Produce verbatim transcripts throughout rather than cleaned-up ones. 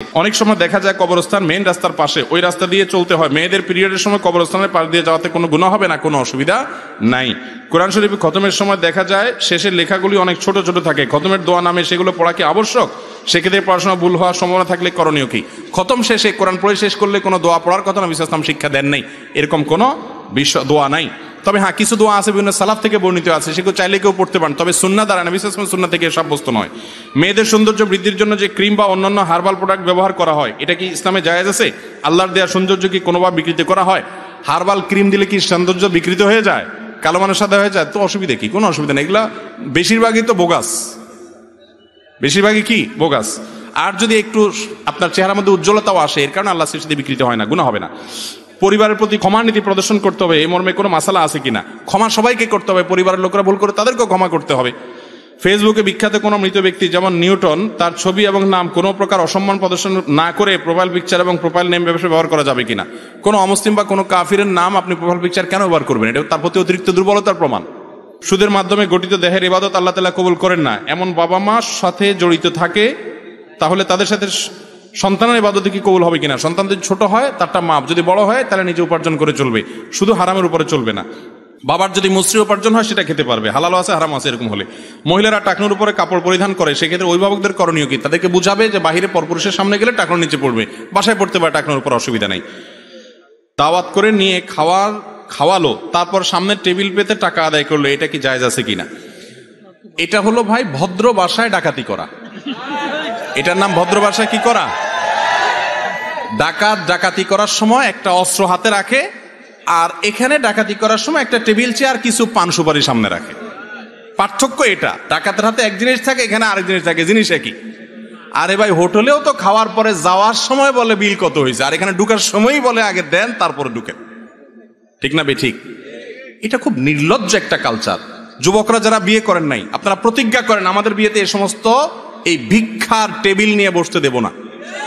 অনেক সময় দেখা যায় কবরস্থান মেইন রাস্তার পাশে, ওই রাস্তা দিয়ে চলতে হয়। মেয়েদের পিরিয়ডের সময় কবরস্থানের পাশ দিয়ে যাওয়াতে কোনো গুনাহ হবে না, কোনো অসুবিধা নাই। কোরআন শরীফ খতমের সময় দেখা যায় শেষের লেখাগুলি অনেক ছোট ছোট থাকে, খতমের দোয়া নামে, সেগুলো পড়া কি আবশ্যক? সেক্ষেত্রে পড়াশোনা ভুল হওয়ার সম্ভাবনা থাকলে করণীয় কি? খতম শেষে কোরআন পড়ে শেষ করলে কোনো দোয়া পড়ার কথা নবী সাল্লাল্লাহু আলাইহি ওয়াসাল্লাম শিক্ষা দেন নাই, এরকম কোনো বিশ্ব দোয়া নাই। তবে হ্যাঁ, কিছু দোয়া আছে বিভিন্ন সালাফ থেকে বর্ণিত আছে, সেগুলো চাইলে কেউ পড়তে পারেন, তবে সুন্নাহ দ্বারা, নবী সাল্লাল্লাহু আলাইহি ওয়াসাল্লাম সুন্নাহ থেকে সাব্যস্ত নয়। মেয়েদের সৌন্দর্য বৃদ্ধির জন্য যে ক্রিম বা অন্যান্য হার্বাল প্রোডাক্ট ব্যবহার করা হয়, এটা কি ইসলামে জায়েজ আছে? আল্লাহর দেওয়া সৌন্দর্য কি কোনোভাবে বিকৃত করা হয়? হার্বাল ক্রিম দিলে কি সৌন্দর্য বিকৃত হয়ে যায়, কালো মানুষ সাদা হয়ে যায়? তো অসুবিধা কি? কোনো অসুবিধা নেই। এগুলা বেশিরভাগই তো বোগাস, বেশিরভাগই কি বোগাস। আর যদি একটু আপনার চেহারার মধ্যে উজ্জ্বলতাও আসে, এর কারণে আল্লাহ সৃষ্টিতে বিকৃত হয় না, গুনাহ হবে না। পরিবারের প্রতি ক্ষমা নীতি প্রদর্শন করতে হবে, এই মর্মে কোনো মাসালা আছে কিনা? ক্ষমা সবাইকে করতে হবে, পরিবারের লোকরা ভুল করে তাদেরকেও ক্ষমা করতে হবে। ফেসবুকে বিখ্যাত কোনো মৃত ব্যক্তি যেমন নিউটন, তার ছবি এবং নাম কোনো প্রকার অসম্মান প্রদর্শন না করে প্রোফাইল পিকচার এবং প্রোফাইল নেম ব্যবসায় ব্যবহার করা যাবে কিনা? কোনো অমুসলিম বা কোনো কাফিরের নাম আপনি প্রোফাইল পিকচার কেন ব্যবহার করবেন? এটা তার প্রতি অতিরিক্ত দুর্বলতার প্রমাণ। সুদের মাধ্যমে গঠিত দেহের ইবাদত আল্লাহ তাআলা কবুল করেন না, এমন বাবা মার সাথে জড়িত থাকে, তাহলে তাদের সাথে সন্তানের ইবাদত কি কবুল হবে কিনা? সন্তান যদি ছোট হয় তারটা মাপ, যদি বড় হয় তাহলে নিজে উপার্জন করে চলবে, শুধু হারামের উপরে চলবে না। বাবার যদি মুসরি উপার্জন হয় সেটা খেতে পারবে, হালাল আছে হারাম আছে এরকম হলে। মহিলারা টাকনুর উপরে কাপড় পরিধান করে, সেক্ষেত্রে অভিভাবকদের করণীয় কি? তাদেরকে বুঝাবে যে বাহিরে পরপুরুষের সামনে গেলে টাকনুর নিচে পড়বে, বাসায় পড়তে পারে টাকনুর উপর, অসুবিধা নেই। দাওয়াত করে নিয়ে খাওয়ার খাওয়ালো, তারপর সামনের টেবিল পেতে টাকা আদায় করলো, এটা কি জায়েজ আছে কিনা? এটা হলো ভাই ভদ্র ভাষায় ডাকাতি করা, এটার নাম ভদ্র ভাষায় কি করা? ডাকাত ডাকাতি করার সময় একটা অস্ত্র হাতে রাখে, আর এখানে ডাকাতি করার সময় একটা টেবিল চেয়ার কিছু পান সুপারি সামনে রাখে। পার্থক্য এটা, ডাকাতের হাতে এক জিনিস থাকে, এখানে আরেক জিনিস থাকে, জিনিস একই। আরে ভাই, হোটেলেও তো খাওয়ার পরে যাওয়ার সময় বলে বিল কত হয়েছে, আর এখানে ঢুকার সময়ই বলে আগে দেন তারপরে ঢুকেন, ঠিক না বে ঠিক? এটা খুব নির্লজ্জ একটা কালচার। যুবকরা যারা বিয়ে করেন নাই, আপনারা প্রতিজ্ঞা করেন আমাদের বিয়েতে এই সমস্ত এই ভিক্ষার টেবিল নিয়ে বসতে দেব না।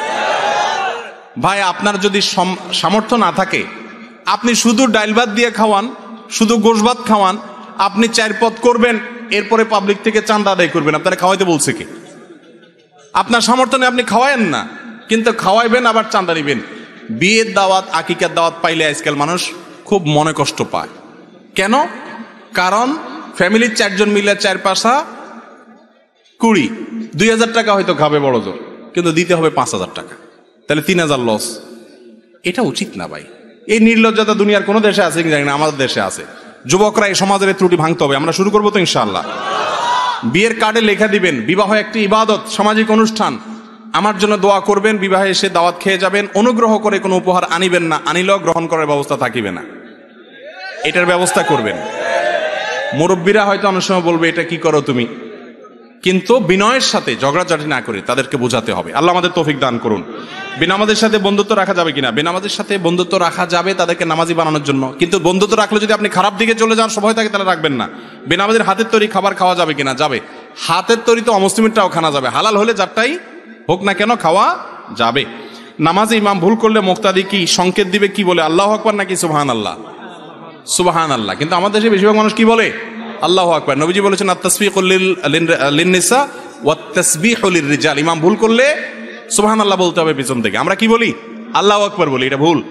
ভাই, আপনার যদি সামর্থ্য না থাকে, আপনি শুধু ডাইল ভাত দিয়ে খাওয়ান, শুধু গোশ ভাত খাওয়ান, আপনি চার পদ করবেন, এরপরে পাবলিক থেকে চাঁদা আদায় করবেন। আপনারা খাওয়াইতে বলছে কি? আপনার সামর্থ্য নেই, আপনি খাওয়ায়েন না, কিন্তু খাওয়াইবেন আবার চাঁদা নিবেন। বিয়ের দাওয়াত, আকিকার দাওয়াত পাইলে আজকাল মানুষ খুব মনে কষ্ট পায়। কেন? কারণ ফ্যামিলির চারজন মিলে চার পাশা কুড়ি, দুই হাজার টাকা হয়তো খাবে বড় জোর, কিন্তু দিতে হবে পাঁচ হাজার টাকা, তাহলে তিন হাজার লস। এটা উচিত না ভাই। এই নির্লজ্জতা দুনিয়ার কোনো দেশে আছে কি জানি না, আমাদের দেশে আছে। যুবকরা এই সমাজের ত্রুটি ভাঙতে হবে। আমরা শুরু করবো তো ইনশাআল্লাহ। বিয়ের কার্ডে লেখা দিবেন, বিবাহ একটি ইবাদত, সামাজিক অনুষ্ঠান, আমার জন্য দোয়া করবেন, বিবাহে এসে দাওয়াত খেয়ে যাবেন, অনুগ্রহ করে কোনো উপহার আনিবেন না, আনিলেও গ্রহণ করার ব্যবস্থা থাকিবে না, এটার ব্যবস্থা করবেন। মুরব্বীরা হয়তো অনেক সময় বলবে এটা কি করো তুমি, কিন্তু বিনয়ের সাথে ঝগড়াঝাটি না করে তাদেরকে বোঝাতে হবে। আল্লাহ আমাদের তৌফিক দান করুন। বেনামাজের সাথে বন্ধুত্ব রাখা যাবে কিনা? বেনামাজের সাথে বন্ধুত্ব রাখা যাবে তাদেরকে নামাজি বানানোর জন্য, কিন্তু বন্ধুত্ব রাখলে যদি আপনি খারাপ দিকে চলে যাওয়ার সময় থাকে তাহলে রাখবেন না। বেনামাজের হাতের তৈরি খাবার খাওয়া যাবে কিনা? যাবে। হাতের তৈরি তো অমুসলিমেরটাও খানা যাবে, হালাল হলে যারটাই হোক না কেন খাওয়া যাবে। নামাজে ইমাম ভুল করলে মুক্তাদি কি সংকেত দিবে, কি বলে? আল্লাহু আকবার নাকি সুবহান আল্লাহ? সুবহান আল্লাহ। কিন্তু আমাদের দেশে বেশিরভাগ মানুষ কি বলে? আল্লাহু আকবার। নবীজি বলেছেন আত-তাসবিহু লিন-নিসা ওয়াত-তাসবিহু লির-রিজাল। ইমাম ভুল করলে সুবহান আল্লাহ বলতে হবে পিছন থেকে, আমরা কি বলি? আল্লাহু আকবার বলি, এটা ভুল।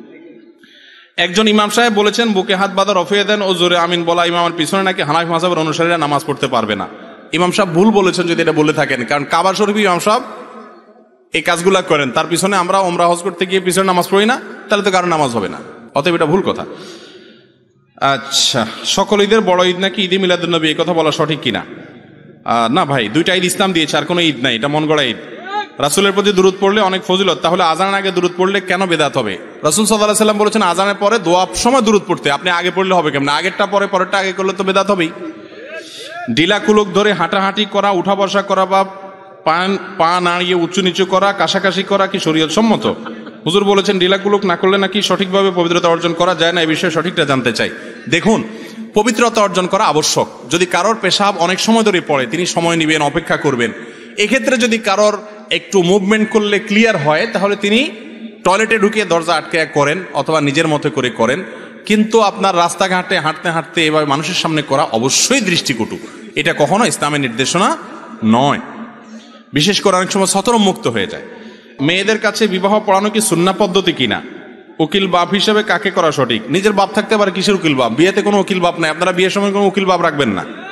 একজন ইমাম সাহেব বলেছেন বুকে হাত বাঁধা, রফিয়ে দেন ও জোরে আমিন বলা ইমামের পিছনে নাকি হানাফি মাযহাবের অনুসারীরা নামাজ পড়তে পারবে না। ইমাম সাহেব ভুল বলেছেন যদি এটা বলে থাকেন, কারণ কাবা শরীফে ইমাম সাহেব এই কাজগুলা করেন, তার পিছনে আমরা ওমরা হজ করতে গিয়ে পিছনে নামাজ পড়ি না, তাহলে তো কারো নামাজ হবে না, অতএব এটা ভুল কথা। আচ্ছা, সকল ঈদের বড় ঈদ নাকি ঈদে মিলাদুন্নবী, এই কথা বলা সঠিক কিনা? না ভাই, দুইটা ঈদ ইসলাম দিয়েছে, আর কোনো ঈদ নাই, এটা মন গড়া ঈদ। রাসূলের প্রতি দুরূদ পড়লে অনেক ফজিলত, তাহলে আজানের আগে দুরূদ পড়লে কেন বেদাত হবে? রাসূল সাল্লাল্লাহু আলাইহি সাল্লাম বলেছেন আজানের পরে দোয়ার সময় দুরূদ পড়তে, আপনি আগে পড়লে হবে কেমন? আগেরটা পরে, পরেরটা আগে করলে তো বেদাত হবেই। ডিলা কুলক ধরে হাঁটাহাঁটি করা, উঠা বসা করা বা পান পা নাড়িয়ে উঁচু নিচু করা, কাশাকাশি করা কি শরীয়ত সম্মত? হুজুর বলেছেন ডিলা কুলক না করলে নাকি সঠিকভাবে পবিত্রতা অর্জন করা যায় না, এই বিষয়ে সঠিকটা জানতে চাই। দেখুন, পবিত্রতা অর্জন করা আবশ্যক। যদি কারোর পেশাব অনেক সময় ধরে পড়ে, তিনি সময় নেবেন, অপেক্ষা করবেন। এক্ষেত্রে যদি কারোর একটু মুভমেন্ট করলে ক্লিয়ার হয়, তাহলে তিনি টয়লেটে ঢুকিয়ে দরজা আটকে করেন অথবা নিজের মতো করে করেন। কিন্তু আপনার রাস্তাঘাটে হাঁটতে হাঁটতে এভাবে মানুষের সামনে করা অবশ্যই দৃষ্টিকটু, এটা কখনো ইসলামের নির্দেশনা নয়। বিশেষ করে অনেক সময় সতর মুক্ত হয়ে যায়। মেয়েদের কাছে বিবাহ পড়ানো কি সুন্নাহ পদ্ধতি কিনা, উকিল বাপ হিসেবে কাকে করা সঠিক? নিজের বাপ থাকতে পারে, কিসের উকিল বাপ? বিয়েতে কোনো উকিল বাপ নাই, আপনারা বিয়ের সময় কোনো উকিল বাপ রাখবেন না।